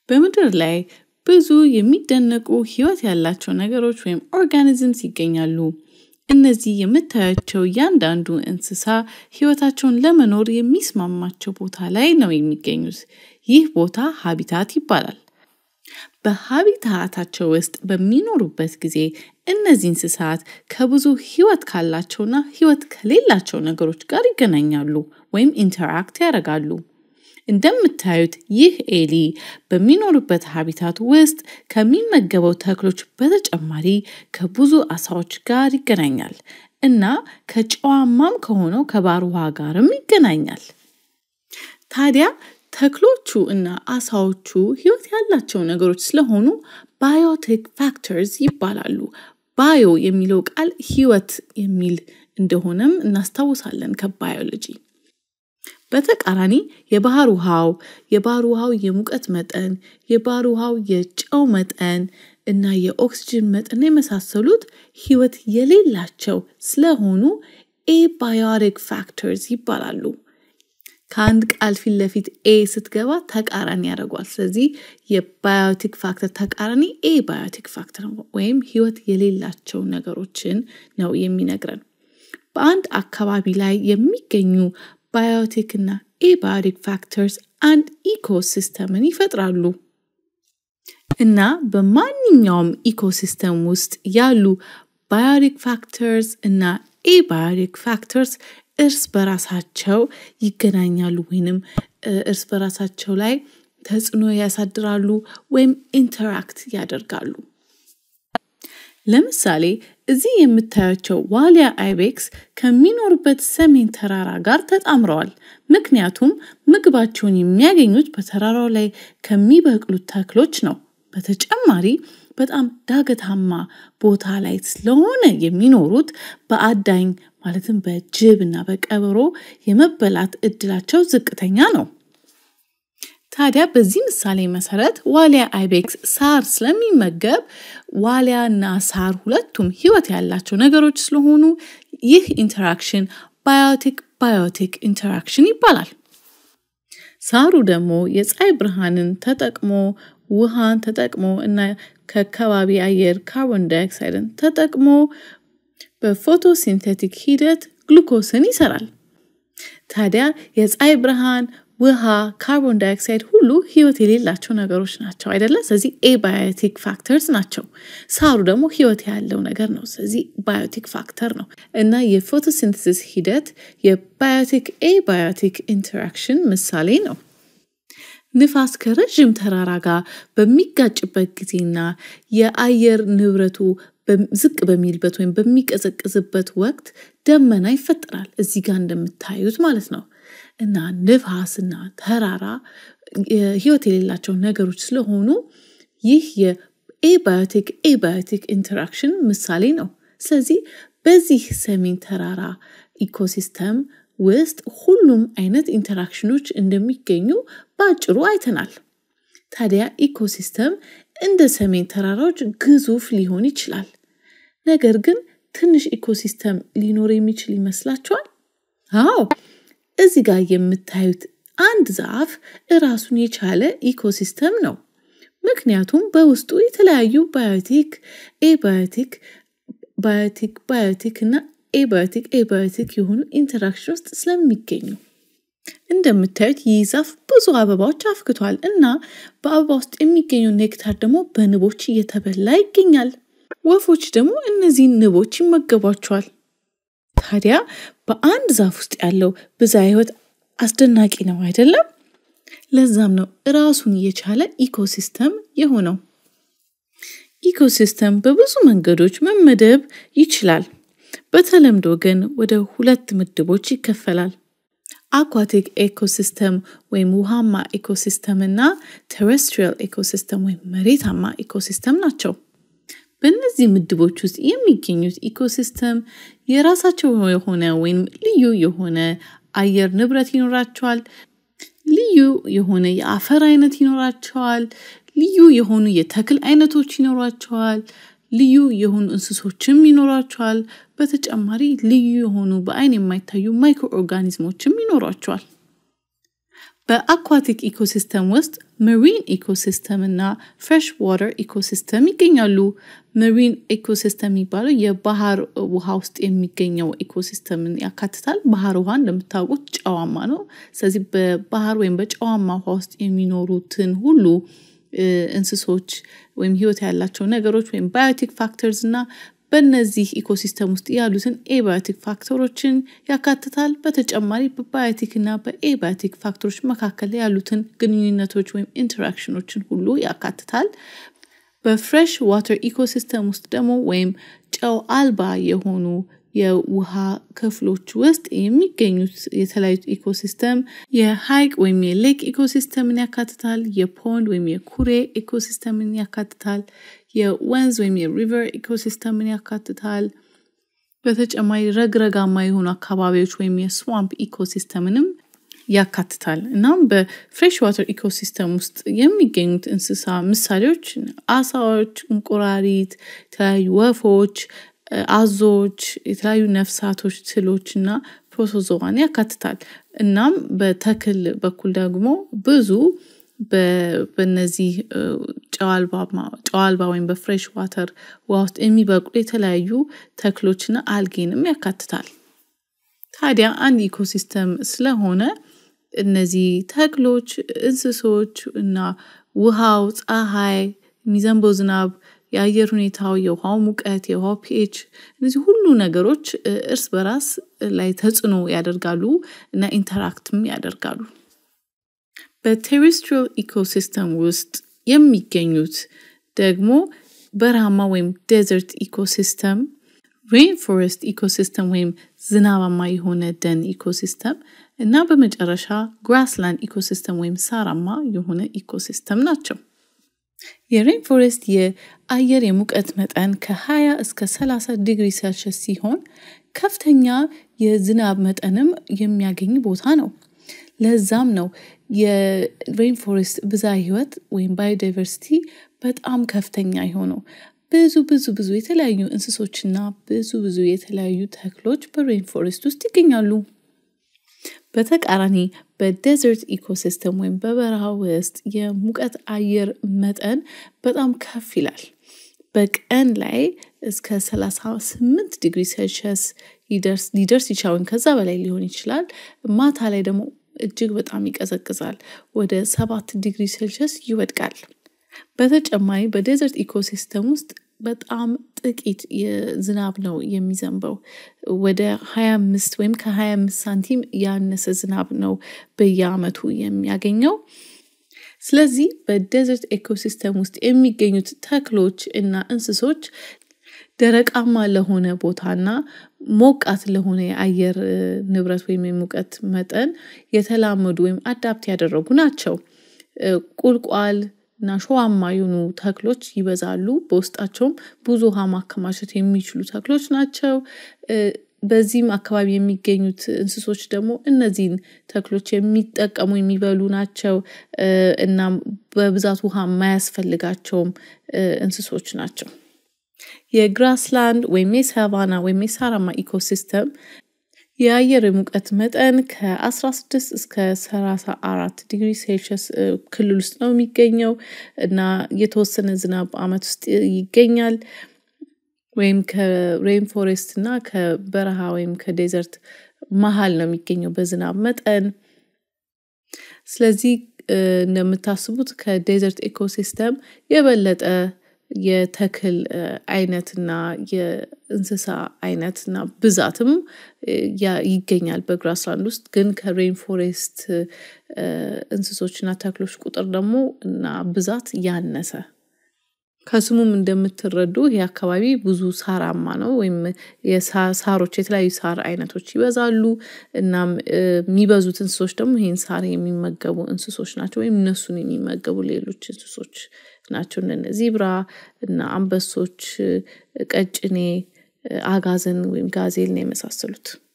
በምድር ላይ ብዙ የሚደነቁ ህይወት ያላቸው ነገሮች ወይም ኦርጋኒዝምስ ይገኛሉ። እነዚህ የምታያቸው ያንዳንዱ እንስሳ ህይወታቸውን ለመኖር የሚስማማቸው ቦታ ላይ ነው የሚገኙት። ይህ ቦታ ሃቢታት ይባላል። በሃቢታታቸው ውስጥ በሚኖሩበት ጊዜ እነዚህ እንስሳት ከብዙ ህይወት ካላቸውና ህይወት ከሌላቸው ነገሮች ጋር ይገናኛሉ ወይም ኢንተራክት ያደርጋሉ። እንደምታዩት ይህ ኤሊ በሚኖርበት ሃቢታት ውስጥ ከሚመገበው ተክሎች በተጨማሪ ከብዙ አሳዎች ጋር ይገናኛል እና ከጨዋማም ከሆነው ከባህር ውሃ ጋርም ይገናኛል። ታዲያ ተክሎቹ እና አሳዎቹ ህይወት ያላቸው ነገሮች ስለሆኑ ባዮቲክ ፋክተርስ ይባላሉ። ባዮ የሚለው ቃል ህይወት የሚል እንደሆነም እናስታውሳለን ከባዮሎጂ። በተቃራኒ የባህር ውሃው የሙቀት መጠን፣ የባህር ውሃው የጨው መጠን እና የኦክሲጅን መጠን የመሳሰሉት ህይወት የሌላቸው ስለሆኑ ኤባዮቲክ ፋክተርስ ይባላሉ። ከአንድ ቃል ፊት ለፊት ኤ ስትገባ ተቃራኒ ያደርጋል። ስለዚህ የባዮቲክ ፋክተር ተቃራኒ ኤባዮቲክ ፋክተር ወይም ህይወት የሌላቸው ነገሮችን ነው የሚነግረን። በአንድ አካባቢ ላይ የሚገኙ ባዮቲክ እና ኤባዮቲክ ፋክተርስ አንድ ኢኮሲስተምን ይፈጥራሉ። እና በማንኛውም ኢኮሲስተም ውስጥ ያሉ ባዮቲክ ፋክተርስ እና ኤባዮቲክ ፋክተርስ እርስ በራሳቸው ይገናኛሉ ወይንም እርስ በራሳቸው ላይ ተጽዕኖ ያሳድራሉ ወይም ኢንተራክት ያደርጋሉ። ለምሳሌ እዚህ የምታያቸው ዋሊያ አይቤክስ ከሚኖርበት ሰሜን ተራራ ጋር ተጣምረዋል። ምክንያቱም ምግባቸውን የሚያገኙት በተራራው ላይ ከሚበቅሉት ተክሎች ነው። በተጨማሪ በጣም ዳገታማ ቦታ ላይ ስለሆነ የሚኖሩት በአዳኝ ማለትም በጅብ እና በቀበሮ የመበላት እድላቸው ዝቅተኛ ነው። ታዲያ በዚህ ምሳሌ መሰረት ዋሊያ አይቤክስ ሳር ስለሚመገብ ዋሊያና ሳር ሁለቱም ህይወት ያላቸው ነገሮች ስለሆኑ ይህ ኢንተራክሽን ባዮቲክ ኢንተራክሽን ይባላል። ሳሩ ደግሞ የፀሐይ ብርሃንን ተጠቅሞ ውሃን ተጠቅሞ እና ከከባቢ አየር ካርቦን ዳይኦክሳይድን ተጠቅሞ በፎቶሲንቴቲክ ሂደት ግሉኮስን ይሰራል። ታዲያ የፀሐይ ብርሃን፣ ውሃ፣ ካርቦን ዳይኦክሳይድ ሁሉ ህይወት የሌላቸው ነገሮች ናቸው አይደለ? ስለዚህ ኤባዮቲክ ፋክተርስ ናቸው። ሳሩ ደግሞ ህይወት ያለው ነገር ነው። ስለዚህ ባዮቲክ ፋክተር ነው እና የፎቶሲንተሲስ ሂደት የባዮቲክ ኤባዮቲክ ኢንተራክሽን ምሳሌ ነው። ንፋስ ከረጅም ተራራ ጋር በሚጋጭበት ጊዜና የአየር ንብረቱ ዝቅ በሚልበት ወይም በሚቀዘቅዝበት ወቅት ደመና ይፈጠራል። እዚህ ጋር እንደምታዩት ማለት ነው። እና ንፋስና ተራራ ህይወት የሌላቸው ነገሮች ስለሆኑ ይህ የኤባዮቲክ ኢንተራክሽን ምሳሌ ነው። ስለዚህ በዚህ ሰሜን ተራራ ኢኮሲስተም ውስጥ ሁሉም አይነት ኢንተራክሽኖች እንደሚገኙ ባጭሩ አይተናል። ታዲያ ኢኮሲስተም እንደ ሰሜን ተራራዎች ግዙፍ ሊሆን ይችላል። ነገር ግን ትንሽ ኢኮሲስተም ሊኖር የሚችል ይመስላችኋል? አዎ፣ እዚህ ጋር የምታዩት አንድ ዛፍ ራሱን የቻለ ኢኮሲስተም ነው። ምክንያቱም በውስጡ የተለያዩ ባዮቲክ እና ኤባዮቲክ የሆኑ ኢንተራክሽን ውስጥ ስለሚገኙ እንደምታዩት ይህ ዛፍ ብዙ አበባዎች አፍክቷል እና በአበባ ውስጥ የሚገኘው ኔክታር ደግሞ በንቦች እየተበላ ይገኛል። ወፎች ደግሞ እነዚህን ንቦች ይመገቧቸዋል። ታዲያ በአንድ ዛፍ ውስጥ ያለው ብዝሃ ህይወት አስደናቂ ነው አይደለም? ለዛም ነው ራሱን የቻለ ኢኮሲስተም የሆነው። ኢኮሲስተም በብዙ መንገዶች መመደብ ይችላል። በተለምዶ ግን ወደ ሁለት ምድቦች ይከፈላል። አኳቲክ ኢኮሲስተም ወይም ውሃማ ኢኮሲስተም እና ቴሬስትሪያል ኢኮሲስተም ወይም መሬታማ ኢኮሲስተም ናቸው። በእነዚህ ምድቦች ውስጥ የሚገኙት ኢኮሲስተም የራሳቸው የሆነ ወይም ልዩ የሆነ አየር ንብረት ይኖራቸዋል፣ ልዩ የሆነ የአፈር አይነት ይኖራቸዋል፣ ልዩ የሆኑ የተክል አይነቶች ይኖራቸዋል፣ ልዩ የሆኑ እንስሶችም ይኖራቸዋል። በተጨማሪ ልዩ የሆኑ በአይን የማይታዩ ማይክሮ ኦርጋኒዝሞችም ይኖራቸዋል። በአኳቲክ ኢኮሲስተም ውስጥ marine ኢኮሲስተም እና fresh water ኢኮሲስተም ይገኛሉ። marine ኢኮሲስተም የሚባለው የባህር ውሃ ውስጥ የሚገኘው ኢኮሲስተምን ያካትታል። ባህር ውሃ እንደምታውቁት ጨዋማ ነው። ስለዚህ በባህር ወይም በጨዋማ ውሃ ውስጥ የሚኖሩትን ሁሉ እንስሶች ወይም ህይወት ያላቸው ነገሮች ወይም ባዮቲክ ፋክተርስ እና በእነዚህ ኢኮሲስተም ውስጥ ያሉትን ኤባዮቲክ ፋክተሮችን ያካትታል። በተጨማሪ በባዮቲክ እና በኤባዮቲክ ፋክተሮች መካከል ያሉትን ግንኙነቶች ወይም ኢንተራክሽኖችን ሁሉ ያካትታል። በፍሬሽ ዋተር ኢኮሲስተም ውስጥ ደግሞ ወይም ጨው አልባ የሆኑ የውሃ ክፍሎች ውስጥ የሚገኙት የተለያዩ ኢኮሲስተም የሃይቅ ወይም የሌክ ኢኮሲስተምን ያካትታል። የፖንድ ወይም የኩሬ ኢኮሲስተምን ያካትታል። የወንዝ ወይም የሪቨር ኢኮሲስተምን ያካትታል። በተጨማሪ ረግረጋማ የሆኑ አካባቢዎች ወይም የስዋምፕ ኢኮሲስተምንም ያካትታል። እናም በፍሬሽ ዋተር ኢኮሲስተም ውስጥ የሚገኙት እንስሳ ምሳሌዎች አሳዎች፣ እንቁራሪት፣ የተለያዩ ወፎች፣ አዞች፣ የተለያዩ ነፍሳቶች፣ ትሎችና ፕሮቶዞዋን ያካትታል። እናም በተክል በኩል ደግሞ ብዙ በእነዚህ ጨዋልባ ወይም በፍሬሽ ዋተር ውስጥ የሚበቅሉ የተለያዩ ተክሎችና አልጌንም ያካትታል። ታዲያ አንድ ኢኮሲስተም ስለሆነ እነዚህ ተክሎች፣ እንስሶች እና ውሃው፣ ፀሐይ፣ የሚዘንበው ዝናብ፣ የአየር ሁኔታው፣ የውሃው ሙቀት፣ የውሃው pH እነዚህ ሁሉ ነገሮች እርስ በራስ ላይ ተጽዕኖ ያደርጋሉ እና ኢንተራክትም ያደርጋሉ። በቴሬስትሪያል ኢኮሲስተም ውስጥ የሚገኙት ደግሞ በረሃማ ወይም ዴዘርት ኢኮሲስተም፣ ሬን ፎረስት ኢኮሲስተም ወይም ዝናባማ የሆነ ደን ኢኮሲስተም እና በመጨረሻ ግራስላንድ ኢኮሲስተም ወይም ሳራማ የሆነ ኢኮሲስተም ናቸው። የሬን ፎረስት የአየር የሙቀት መጠን ከ20 እስከ 30 ዲግሪ ሴልሺየስ ሲሆን ከፍተኛ የዝናብ መጠንም የሚያገኝ ቦታ ነው። ለዛም ነው የሬን ፎረስት ብዝሃ ህይወት ወይም ባዮዳይቨርሲቲ በጣም ከፍተኛ የሆነው። ብዙ የተለያዩ እንስሶችና ብዙ የተለያዩ ተክሎች በሬን ፎረስት ውስጥ ይገኛሉ። በተቃራኒ በዴዘርት ኢኮሲስተም ወይም በበረሃ ውስጥ የሙቀት አየር መጠን በጣም ከፍ ይላል። በቀን ላይ እስከ 38 ዲግሪ ሴልሺየስ ሊደርስ ይችላል፣ ከዛ በላይ ሊሆን ይችላል። ማታ ላይ ደግሞ እጅግ በጣም ይቀዘቅዛል፣ ወደ 7 ዲግሪ ሴልሺየስ ይወድቃል። በተጨማሪ በዴዘርት ኢኮሲስተም ውስጥ በጣም ጥቂት የዝናብ ነው የሚዘንበው። ወደ 25 ወይም ከ25 ሳንቲም ያነሰ ዝናብ ነው በየአመቱ የሚያገኘው። ስለዚህ በዴዘርት ኢኮሲስተም ውስጥ የሚገኙት ተክሎች እና እንስሶች ደረቃማ ለሆነ ቦታና ሞቃት ለሆነ የአየር ንብረት ወይም የሙቀት መጠን የተላመዱ ወይም አዳፕት ያደረጉ ናቸው። ቁልቋል እና ሾዋማ የሆኑ ተክሎች ይበዛሉ። በውስጣቸውም ብዙ ውሃ ማከማቸት የሚችሉ ተክሎች ናቸው። በዚህም አካባቢ የሚገኙት እንስሶች ደግሞ እነዚህን ተክሎች የሚጠቀሙ የሚበሉ ናቸው እና በብዛት ውሃ የማያስፈልጋቸውም እንስሶች ናቸው። የግራስላንድ ወይም የሳቫና ወይም የሳራማ ኢኮሲስተም የአየር ሙቀት መጠን ከ16 እስከ 34 ዲግሪ ሴልሺየስ ክልል ውስጥ ነው የሚገኘው እና የተወሰነ ዝናብ አመት ውስጥ ይገኛል። ወይም ከሬን ፎረስት እና ከበረሃ ወይም ከዴዘርት መሃል ነው የሚገኘው በዝናብ መጠን። ስለዚህ እንደምታስቡት ከዴዘርት ኢኮሲስተም የበለጠ የተክል አይነትና የእንስሳ አይነትና ብዛትም ይገኛል በግራስላንድ ውስጥ። ግን ከሬን ፎረስት እንስሶችና ተክሎች ቁጥር ደግሞ እና ብዛት ያነሰ። ከስሙም እንደምትረዱ ይሄ አካባቢ ብዙ ሳራማ ነው ወይም የሳሮች የተለያዩ ሳር አይነቶች ይበዛሉ። እናም የሚበዙት እንስሶች ደግሞ ይሄን ሳር የሚመገቡ እንስሶች ናቸው ወይም እነሱን የሚመገቡ ሌሎች እንስሶች ናቸው። እነ ዚብራ እና አንበሶች፣ ቀጭኔ፣ አጋዘን ወይም ጋዜል ነው የመሳሰሉት።